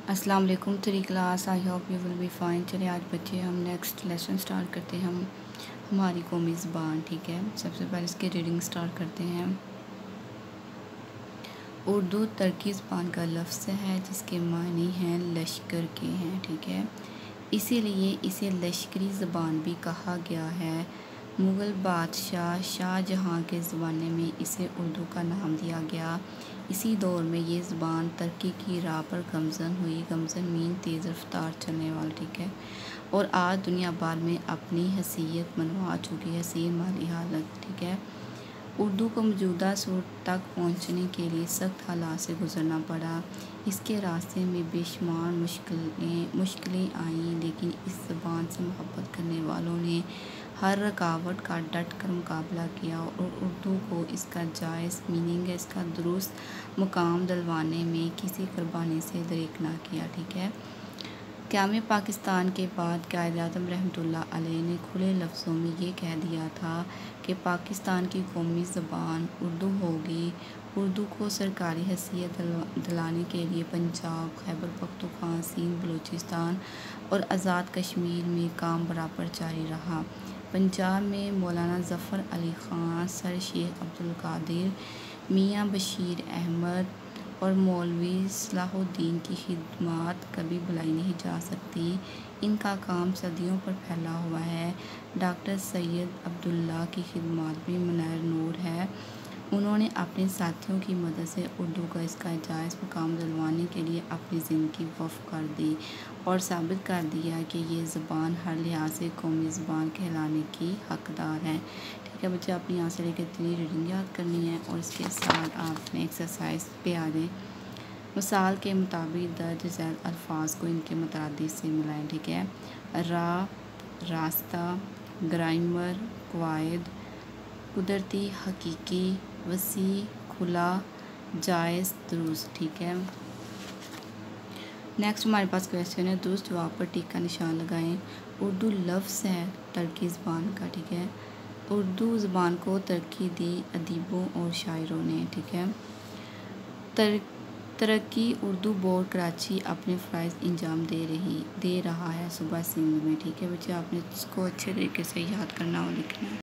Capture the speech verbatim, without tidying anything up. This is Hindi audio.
अस्सलाम वालेकुम three class. I hope you will be fine. चलिए आज बच्चे हम नेक्स्ट लेसन स्टार्ट करते हैं। हम हमारी कौमी ज़बान, ठीक है। सबसे पहले इसकी रीडिंग स्टार्ट करते हैं। उर्दू तुर्की ज़बान का लफ्ज़ है जिसके मानी हैं लश्कर के हैं, ठीक है। इसीलिए इसे लश्करी ज़बान भी कहा गया है। मुग़ल बादशाह शाहजहाँ के ज़माने में इसे उर्दू का नाम दिया गया। इसी दौर में ये ज़बान तरक्की की राह पर गमज़न हुई। गमज़न मीन तेज़ रफ्तार चलने वाला, ठीक है। और आज दुनिया भर में अपनी हैसियत मनवा चुकी है, हसीन माली हालत, ठीक है। उर्दू को मौजूदा सूरत तक पहुंचने के लिए सख्त हालात से गुजरना पड़ा। इसके रास्ते में बेशुमार मुश्किलें मुश्किलें आईं, लेकिन इस ज़बान से मोहब्बत करने वालों ने हर रुकावट का डट कर मुकाबला किया और उर्दू को इसका जायज़ मीनिंग, इसका दुरुस्त मुकाम दिलवाने में किसी कुर्बानी से दरेक ना किया, ठीक है। क़याम पाकिस्तान के बाद कायद-ए-आज़म रहमतुल्लाह अलैह ने खुले लफ्ज़ों में ये कह दिया था कि पाकिस्तान की कौमी ज़बान उर्दू होगी। उर्दू को सरकारी हैसियत दिलाने के लिए पंजाब, खैबर पख्तूनख्वा, सिंध, बलूचिस्तान और आज़ाद कश्मीर में काम बराबर जारी रहा। पंजाब में मौलाना ज़फ़र अली ख़ान, सर शेख अब्दुल कादिर, मियाँ बशीर अहमद और मौलवी सलाहुद्दीन की खिदमत कभी भुलाई नहीं जा सकती। इनका काम सदियों पर फैला हुआ है। डॉक्टर सैयद अब्दुल्ला की खिदमत भी मनार नूर है। उन्होंने अपने साथियों की मदद से उर्दू का इसका जायज़ मुकाम दिलवाने के लिए अपनी ज़िंदगी वक़्फ़ कर दी और साबित कर दिया कि ये ज़बान हर लिहाज से कौमी ज़बान कहलाने की हकदार है, ठीक है। बच्चे आपने यहाँ से लेकर इतनी रीडिंग याद करनी है और इसके साथ आपने एक्सरसाइज पे आ जाए। मिसाल के मुताबिक दर्ज झैल अल्फाज को इनके मुतअद्दिद से मिलाएं, ठीक है। रा, रास्ता, ग्रामर, क़वाइद, कुदरती, हकीकी, वसी, खुला, जायज़, दुरुस्त, ठीक है। नेक्स्ट हमारे पास क्वेश्चन है, दुरुस्त जवाब पर टिक का निशान लगाएं। उर्दू लफ्ज़ है तुर्की ज़बान का, ठीक है। उर्दू ज़बान को तरक्की दी अदीबों और शायरों ने, ठीक है। तर तरक्की उर्दू बोर्ड कराची अपने फ़राइज़ इंजाम दे रही दे रहा है सूबा सिंध में, ठीक है। बच्चे आपने इसको अच्छे तरीके से याद करना और लिखना है।